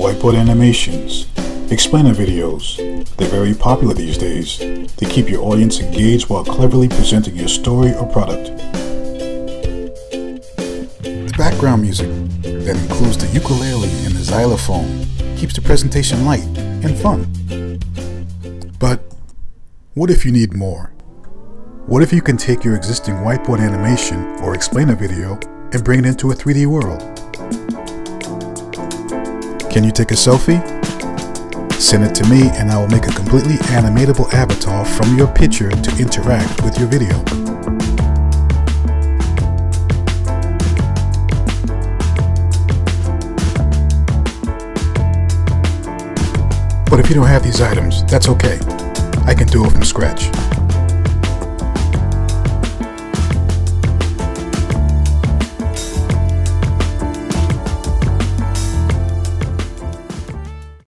whiteboard animations, explainer videos. They're very popular these days. They keep your audience engaged while cleverly presenting your story or product. The background music that includes the ukulele and the xylophone keeps the presentation light and fun. But what if you need more? What if you can take your existing whiteboard animation or explainer video and bring it into a 3D world? Can you take a selfie? Send it to me and I will make a completely animatable avatar from your picture to interact with your video. But if you don't have these items, that's okay. I can do it from scratch.